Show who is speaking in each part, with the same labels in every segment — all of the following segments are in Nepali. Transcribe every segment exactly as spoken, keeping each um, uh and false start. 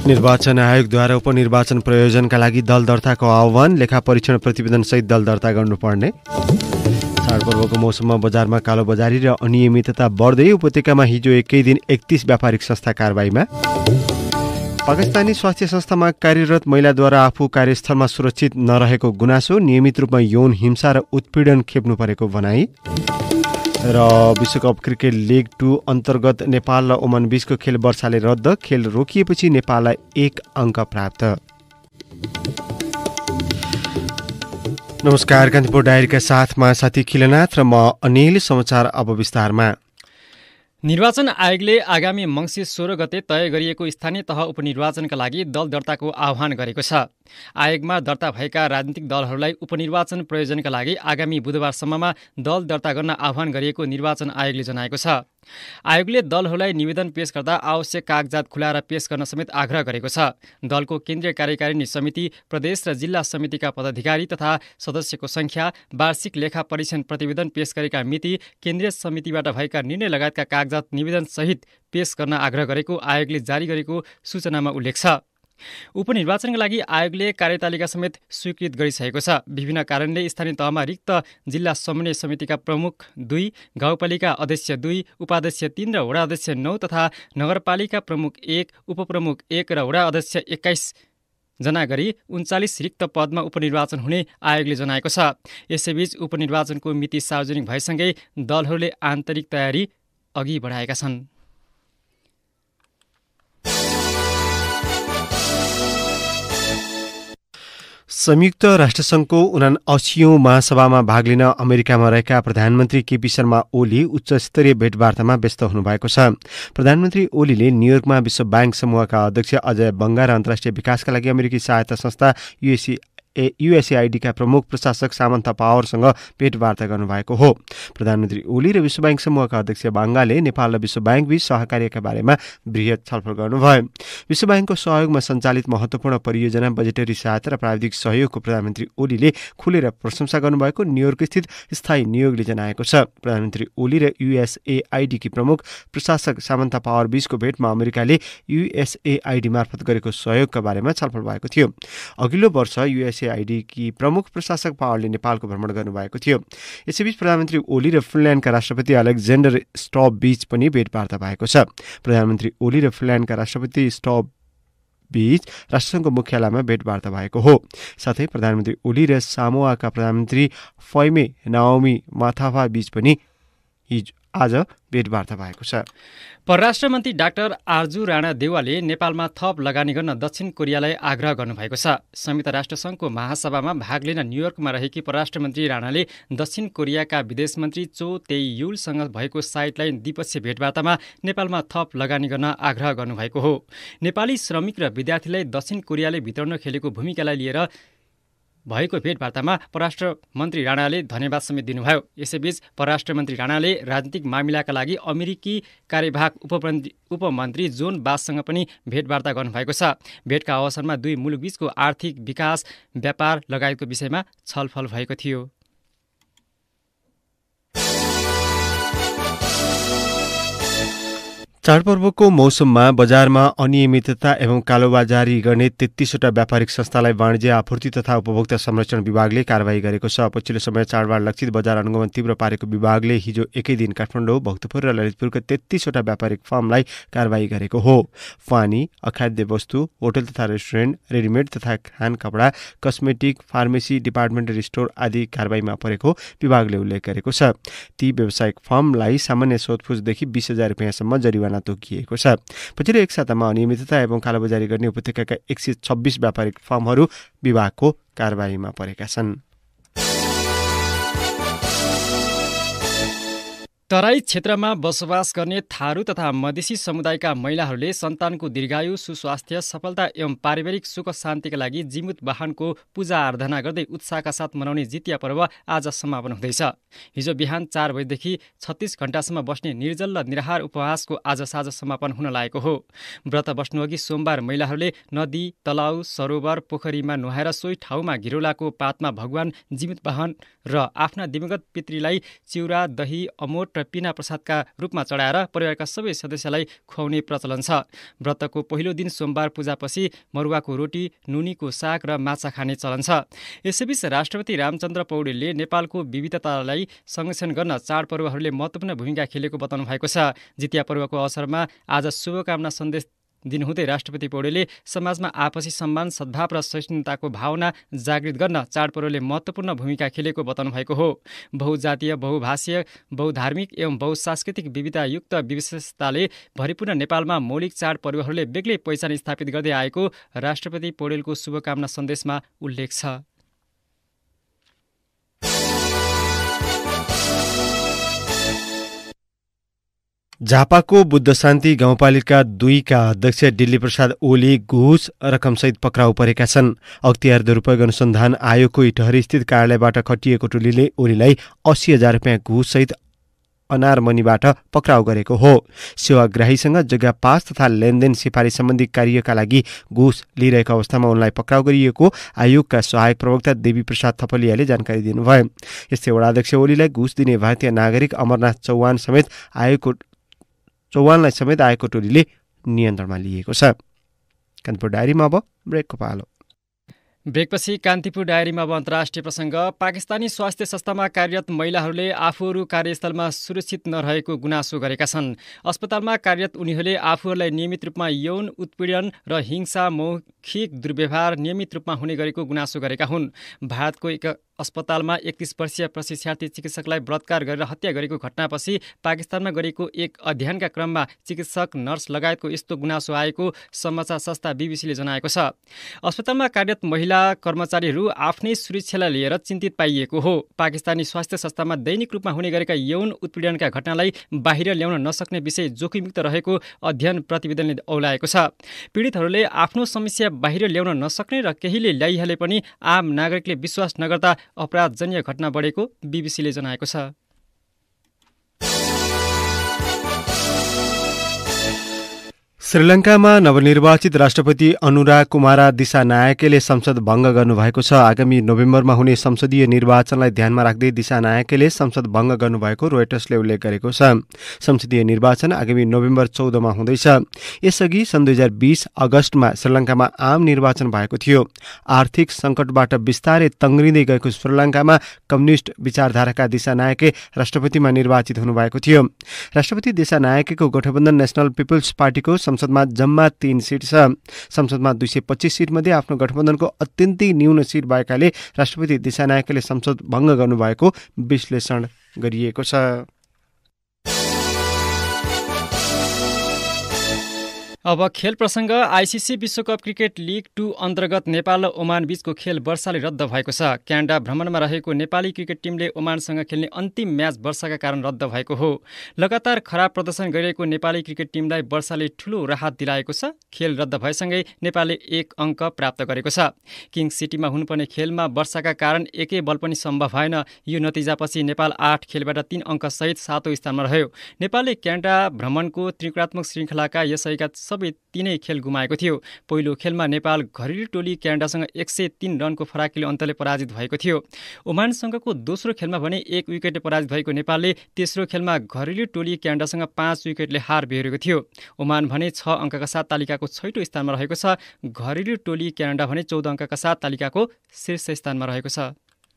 Speaker 1: निर्वाचन आयोगद्वारा उपनिर्वाचन प्रयोजनका लागि दल दर्ताको आह्वान, लेखा परीक्षण प्रतिवेदनसहित दल दर्ता गर्नुपर्ने। चाडपर्वको मौसममा बजारमा कालोबजारी र अनियमितता बढ्दै, उपत्यकामा हिजो एकै दिन एकतीस व्यापारिक संस्था कारबाहीमा। पाकिस्तानी स्वास्थ्य संस्थामा कार्यरत महिलाद्वारा आफू कार्यस्थलमा सुरक्षित नरहेको गुनासो, नियमित रूपमा यौन हिंसा र उत्पीडन खेप्नु परेको भनाई। र विश्वकप क्रिकेट लिग टू अन्तर्गत नेपाल र ओमान बीचको खेल वर्षाले रद्द, खेल रोकिएपछि नेपाललाई एक अङ्क प्राप्त। नमस्कार, कान्तिपुर डायरीका साथमा साथी खिलनाथ र म अनिल। समाचार अब विस्तारमा।
Speaker 2: निर्वाचन आयोगले आगामी मङ्सिर सोह्र गते तय गरिएको स्थानीय तह उपनिर्वाचनका लागि दल दर्ताको आह्वान गरेको छ। आयोगमा दर्ता भएका राजनीतिक दलहरूलाई उपनिर्वाचन प्रयोजनका लागि आगामी बुधबारसम्ममा दल दर्ता गर्न आह्वान गरिएको निर्वाचन आयोगले जनाएको छ। आयोगले दलहरूलाई निवेदन पेश गर्दा आवश्यक कागजात खुलाएर पेश गर्न समेत आग्रह गरेको छ। दलको केन्द्रीय कार्यकारिणी समिति, प्रदेश र जिल्ला समितिका पदाधिकारी तथा सदस्यको सङ्ख्या, वार्षिक लेखा परीक्षण प्रतिवेदन पेश गरेका मिति, केन्द्रीय समितिबाट भएका निर्णय लगायतका कागजात निवेदनसहित पेश गर्न आग्रह गरेको आयोगले जारी गरेको सूचनामा उल्लेख छ। उपनिर्वाचनका लागि आयोगले कार्यतालिका समेत स्वीकृत गरिसकेको छ। विभिन्न कारणले स्थानीय तहमा रिक्त जिल्ला समन्वय समितिका प्रमुख दुई, गाउँपालिका अध्यक्ष दुई, उपाध्यक्ष तीन र वडा अध्यक्ष नौ तथा नगरपालिका प्रमुख एक, उपप्रमुख एक र वडा अध्यक्ष एक्काइस जना गरी उन्चालिस रिक्त पदमा उपनिर्वाचन हुने आयोगले जनाएको छ। यसैबीच उपनिर्वाचनको मिति सार्वजनिक भएसँगै दलहरूले आन्तरिक तयारी अघि बढाएका छन्।
Speaker 1: संयुक्त राष्ट्रसङ्घको उनासीऔँ महासभामा भाग लिन अमेरिकामा रहेका प्रधानमन्त्री केपी शर्मा ओली उच्चस्तरीय भेटवार्तामा व्यस्त हुनुभएको छ। प्रधानमन्त्री ओलीले न्युयोर्कमा विश्व ब्याङ्क समूहका अध्यक्ष अजय बङ्गा र अन्तर्राष्ट्रिय विकासका लागि अमेरिकी सहायता संस्था युएसए युएसएआईडीका प्रमुख प्रशासक सामन्था पावरसँग भेटवार्ता गर्नुभएको हो। प्रधानमन्त्री ओली र विश्व ब्याङ्क समूहका अध्यक्ष बाङ्गाले नेपाल र विश्व ब्याङ्कबीच सहकार्यका बारेमा बृहत छलफल गर्नुभयो। विश्व ब्याङ्कको सहयोगमा सञ्चालित महत्त्वपूर्ण परियोजना, बजेटरी सहायता र प्राविधिक सहयोगको प्रधानमन्त्री ओलीले खुलेर प्रशंसा गर्नुभएको न्युयोर्कस्थित स्थायी नियोगले जनाएको छ। प्रधानमन्त्री ओली र युएसएआईडीकी प्रमुख प्रशासक सामन्था पावर बीचको भेटमा अमेरिकाले युएसएआईडी मार्फत गरेको सहयोगका बारेमा छलफल भएको थियो। अघिल्लो वर्ष युएस आईडी की प्रमुख प्रशासक पावरले नेपालको भ्रमण गर्नुभएको थियो। यसैबीच प्रधानमन्त्री ओली र फिनल्यान्डका राष्ट्रपति अलेक्जेन्डर स्टब बीच पनि भेटवार्ता भएको छ। प्रधानमन्त्री ओली र फिनल्यान्डका राष्ट्रपति स्टब बीच राष्ट्रसङ्घको मुख्यालयमा भेटवार्ता भएको हो। साथै प्रधानमन्त्री ओली र सामोआका प्रधानमन्त्री फैमे नाओमी माथाफा बीच पनि हिजो आज भेटवार्ता भएको छ।
Speaker 2: परराष्ट्र मन्त्री डाक्टर आर्जु राणा देउवाले नेपालमा थप लगानी गर्न दक्षिण कोरियालाई आग्रह गर्नुभएको छ। संयुक्त राष्ट्रसङ्घको महासभामा भाग लिन न्युयोर्कमा रहेकी परराष्ट्र मन्त्री राणाले दक्षिण कोरियाका विदेश मन्त्री चो तेई युलसँग भएको साइडलाइन द्विपक्षीय भेटवार्तामा नेपालमा थप लगानी गर्न आग्रह गर्नुभएको हो। नेपाली श्रमिक र विद्यार्थीलाई दक्षिण कोरियाले भित्राउन खेलेको भूमिकालाई लिएर भएको भेटवार्तामा परराष्ट्र मन्त्री राणाले धन्यवाद समेत दिनुभयो। यसैबीच परराष्ट्र मन्त्री राणाले राजनीतिक मामिलाका लागि अमेरिकी कार्यवाहक उपमन्त्री उपमन्त्री जोन बाससँग पनि भेटवार्ता गर्नुभएको छ। भेटका अवसरमा दुई मुलुकबीचको आर्थिक विकास, व्यापार लगायतको विषयमा छलफल भएको थियो।
Speaker 1: चाडपर्वको मौसममा बजारमा अनियमितता एवं कालोबाजारी गर्ने तेत्तीसवटा व्यापारिक संस्थालाई वाणिज्य आपूर्ति तथा उपभोक्ता संरक्षण विभागले कारवाही गरेको छ। पछिल्लो समय चाडबाड लक्षित बजार अनुगमन तीव्र पारेको विभागले हिजो एकै दिन काठमाडौँ, भक्तपुर र ललितपुरको तेत्तीसवटा व्यापारिक फर्मलाई कारवाही गरेको हो। पानी, अखाद्य वस्तु, होटल तथा रेस्टुरेन्ट, रेडिमेड तथा खान कपडा, कस्मेटिक, फार्मेसी, डिपार्टमेन्टल स्टोर आदि कारवाहीमा परेको विभागले उल्लेख गरेको छ। ती व्यावसायिक फर्मलाई सामान्य सोधपुछदेखि बीस हजार रुपियाँसम्म जरिवाना तोकिएको छ। पछिल्लो एक सातामा अनियमितता एवं कालोबजारी गर्ने उपत्यकाका एक सय छब्बीस व्यापारिक फर्महरू विभागको कारवाहीमा परेका छन्।
Speaker 2: तराई क्षेत्रमा बसोबास गर्ने थारू तथा मधेसी समुदायका महिलाहरूले सन्तानको दीर्घायु, सुस्वास्थ्य, सफलता एवं पारिवारिक सुख शान्तिका लागि जीमुत वाहनको पूजा आराधना गर्दै उत्साहका साथ मनाउने जितिया पर्व आज समापन हुँदैछ। हिजो बिहान चार बजेदेखि छत्तीस घण्टासम्म बस्ने निर्जल र निराहार उपवासको आज साँझ समापन हुन लागेको हो। व्रत बस्नुअघि सोमबार महिलाहरूले नदी, तलाउ, सरोवर, पोखरीमा नुहाएर सोही ठाउँमा घिरौलाको पातमा भगवान जीमुत वाहन र आफ्ना दिवंगत पितृलाई चिउरा, दही, अमोट र र पिना प्रसादका रूपमा चढाएर परिवारका सबै सदस्यलाई खुवाउने प्रचलन छ। व्रतको पहिलो दिन सोमबार पूजापछि मरुवाको रोटी, नुनीको साग र माछा खाने चलन छ। यसैबीच राष्ट्रपति रामचन्द्र पौडेलले नेपालको विविधतालाई संरक्षण गर्न चाडपर्वहरूले महत्त्वपूर्ण भूमिका खेलेको बताउनु भएको छ। जितिया पर्वको अवसरमा आज शुभकामना सन्देश दिनुहुँदै राष्ट्रपति पौडेलले समाजमा आपसी सम्मान, सद्भाव र सहिष्णुताको भावना जागृत गर्न चाडपर्वले महत्त्वपूर्ण भूमिका खेलेको बताउनु भएको हो। बहुजातीय, बहुभाषीय, बहुधार्मिक एवं बहुसांस्कृतिक विविधतायुक्त विशेषताले भरिपूर्ण नेपालमा मौलिक चाडपर्वहरूले बेग्लै पहिचान स्थापित गर्दै आएको राष्ट्रपति पौडेलको शुभकामना सन्देशमा उल्लेख छ।
Speaker 1: झापाको बुद्ध शान्ति गाउँपालिका दुईका अध्यक्ष दिल्ली प्रसाद ओली घुस रकमसहित पक्राउ परेका छन्। अख्तियार दुरूपयोग अनुसन्धान आयोगको इटहरी स्थित कार्यालयबाट खटिएको टोलीले ओलीलाई अस्सी हजार रुपियाँ घुससहित अनारमनीबाट पक्राउ गरेको हो। सेवाग्राहीसँग जग्गा पास तथा लेनदेन सिफारिस सम्बन्धी कार्यका लागि घुस लिइरहेको अवस्थामा उनलाई पक्राउ गरिएको आयोगका सहायक प्रवक्ता देवी प्रसाद थपलियाले जानकारी दिनुभयो। यस्तै वडाध्यक्ष ओलीलाई घुस दिने भारतीय नागरिक अमरनाथ चौहान समेत आयोगको चौहानलाई समेत आएको टोलीले नियन्त्रणमा लिएको छ। कान्तिपुर डायरीमा अब ब्रेकको पालो।
Speaker 2: ब्रेकपछि कान्तिपुर डायरीमा अब अन्तर्राष्ट्रिय प्रसङ्ग। पाकिस्तानी स्वास्थ्य संस्थामा कार्यरत महिलाहरूले आफूहरू कार्यस्थलमा सुरक्षित नरहेको गुनासो गरेका छन्। अस्पतालमा कार्यरत उनीहरूले आफूहरूलाई नियमित रूपमा यौन उत्पीडन र हिंसा, मौखिक दुर्व्यवहार नियमित रूपमा हुने गरेको गुनासो गरेका हुन्। भारतको एक अस्पतालमा एकतीस वर्षीय प्रशिक्षार्थी चिकित्सकलाई बलात्कार गरेर हत्या गरेको घटनापछि पाकिस्तानमा गरिएको एक अध्ययनका क्रममा चिकित्सक, नर्स लगायतको यस्तो गुनासो आएको समाचार संस्था बीबीसीले जनाएको छ। अस्पतालमा कार्यरत महिला कर्मचारीहरू आफ्नै सुरक्षालाई लिएर चिन्तित पाइएको हो। पाकिस्तानी स्वास्थ्य संस्थामा दैनिक रूपमा हुने गरेका यौन उत्पीडनका घटनालाई बाहिर ल्याउन नसक्ने विषय जोखिमयुक्त रहेको अध्ययन प्रतिवेदनले औलाएको छ। पीडितहरूले आफ्नो समस्या बाहिर ल्याउन नसक्ने र केहीले ल्याइहाले पनि आम नागरिकले विश्वास नगर्दा अपराधजन्य घटना बढेको बीबीसीले जनाएको छ।
Speaker 1: श्रीलङ्कामा नवनिर्वाचित राष्ट्रपति अनुराग कुमारा दिसानायकेले संसद भङ्ग गर्नुभएको छ। आगामी नोभेम्बरमा हुने संसदीय निर्वाचनलाई ध्यानमा राख्दै दिसानायकेले संसद भङ्ग गर्नुभएको रोयटर्सले उल्लेख गरेको छ। संसदीय निर्वाचन आगामी नोभेम्बर चौधमा हुँदैछ। यसअघि सन् दुई हजार बीस अगस्तमा श्रीलङ्कामा आम निर्वाचन भएको थियो। आर्थिक सङ्कटबाट बिस्तारै तङ्ग्रिँदै गएको श्रीलङ्कामा कम्युनिस्ट विचारधाराका दिसानायके राष्ट्रपतिमा निर्वाचित हुनुभएको थियो। राष्ट्रपति दिसानायकेको गठबन्धन नेसनल पिपुल्स पार्टीको संसदमा जम्मा तीन सिट छ। संसदमा दुई सय पच्चीस सिटमध्ये आफ्नो गठबन्धनको अत्यन्तै न्यून सिट भएकाले राष्ट्रपति दिसानायकले संसद भङ्ग गर्नुभएको विश्लेषण गरिएको छ।
Speaker 2: अब खेल प्रसङ्ग। आइसिसी विश्वकप क्रिकेट लिग टू अन्तर्गत नेपाल र ओमान बीचको खेल वर्षाले रद्द भएको छ। क्यानाडा भ्रमणमा रहेको नेपाली क्रिकेट टिमले ओमानसँग खेल्ने अन्तिम म्याच वर्षाका कारण रद्द भएको हो। लगातार खराब प्रदर्शन गरिरहेको नेपाली क्रिकेट टिमलाई वर्षाले ठूलो राहत दिलाएको छ। खेल रद्द भएसँगै नेपालले एक अङ्क प्राप्त गरेको छ। किङ्स सिटीमा हुनुपर्ने खेलमा वर्षाका कारण एकै बल पनि सम्भव भएन। यो नतिजापछि नेपाल आठ खेलबाट तीन अङ्कसहित सातौँ स्थानमा रह्यो। नेपालले क्यानाडा भ्रमणको त्रिकोणात्मक श्रृङ्खलाका यसैका सबै तीनै खेल गुमाएको थियो। पहिलो खेलमा नेपाल घरेलु टोली क्यानाडासँग एक सय तीन रनको फराकिलो अन्तरले पराजित भएको थियो। ओमानसँगको दोस्रो खेलमा भने एक विकेटले पराजित भएको नेपालले तेस्रो खेलमा घरेलु टोली क्यानाडासँग पाँच विकेटले हार बेहोरेको थियो। ओमान भने छ अङ्कका साथ तालिकाको छैटौँ स्थानमा रहेको छ। घरेलु टोली क्यानाडा भने चौध अङ्कका साथ तालिकाको शीर्ष स्थानमा रहेको छ।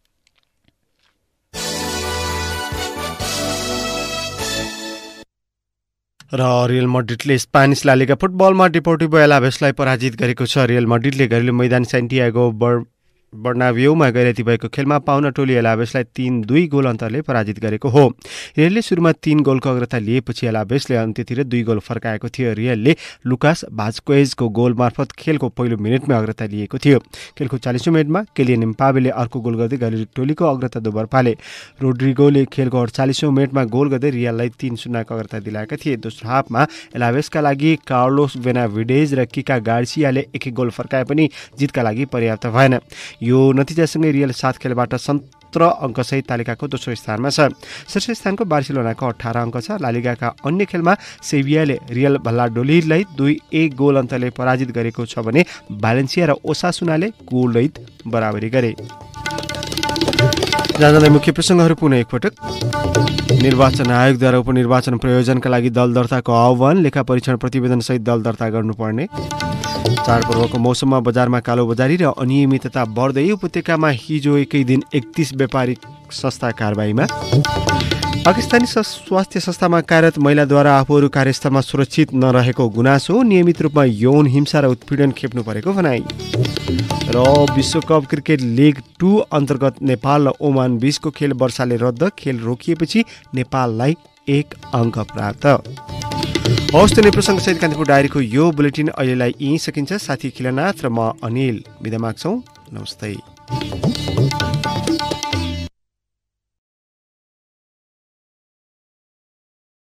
Speaker 1: र रियल मड्रिडले स्पेनिस ला लिगा फुटबलमा डिपोर्टिभो एलाभेसलाई पराजित गरेको छ। रियल मड्रिडले घरेलु मैदान सेन्टियागो बर बर्नाब्यूमा गैराती भएको खेलमा पाउना टोली एलाभेसलाई तीन दुई गोल अन्तरले पराजित गरेको हो। रियलले सुरुमा तीन गोलको अग्रता लिएपछि एलाभेसले अन्त्यतिर दुई गोल फर्काएको थियो। रियलले लुकास भास्क्वेजको गोल मार्फत खेलको पहिलो मिनटमै अग्रता लिएको थियो। खेलको चालिसौँ मिनटमा केलियन एम्बापेले अर्को गोल गर्दै घरेलु टोलीको अग्रता दोब्बर पाले। रोड्रिगोले खेलको अडचालिसौँ मिनटमा गोल गर्दै रियललाई तीन शून्यको अग्रता दिलाएका थिए। दोस्रो हाफमा एलाभेसका लागि कार्लोस बेनाभिडेज र किका गार्सियाले एक एक गोल फर्काए पनि जितका लागि पर्याप्त भएन। यो नतिजासँगै रियल सात खेलबाट सत्र अङ्कसहित तालिकाको दोस्रो स्थानमा छ। शीर्ष स्थानको बार्सिलोनाको अठार अङ्क छ। लालिगाका अन्य खेलमा सेभियाले रियल भल्लाडोलिडलाई दुई एक गोल अन्तरले पराजित गरेको छ भने भ्यालेन्सिया र ओसासुनाले गोलरहित बराबरी गरे। जाँदै मुख्य प्रसङ्गहरू पुनः एकपटक। निर्वाचन आयोगद्वारा उपनिर्वाचन प्रयोजनका लागि दल दर्ताको आह्वान, लेखा परीक्षण प्रतिवेदनसहित दल दर्ता गर्नुपर्ने। चाडपर्वको मौसममा बजारमा कालोबजारी र अनियमितता बढ्दै, उपत्यकामा हिजो एकै दिन एकतीस व्यापारिक संस्था कारबाहीमा। पाकिस्तानी स्वास्थ्य संस्थामा कार्यरत महिलाद्वारा आफूहरू कार्यस्थलमा सुरक्षित नरहेको गुनासो, नियमित रूपमा यौन हिंसा र उत्पीडन खेप्नु परेको भनाई। र विश्वकप क्रिकेट लिग टू अन्तर्गत नेपाल र ओमान बीचको खेल वर्षाले रद्द, खेल रोकिएपछि नेपाललाई एक अङ्क प्राप्त। हवस् त नै प्रसङ्गसहित कान्तिपुर डायरीको यो बुलेटिन अहिलेलाई यहीँ सकिन्छ। साथी खिलनाथ र म अनिल बिदा माग्छौँ। नमस्ते।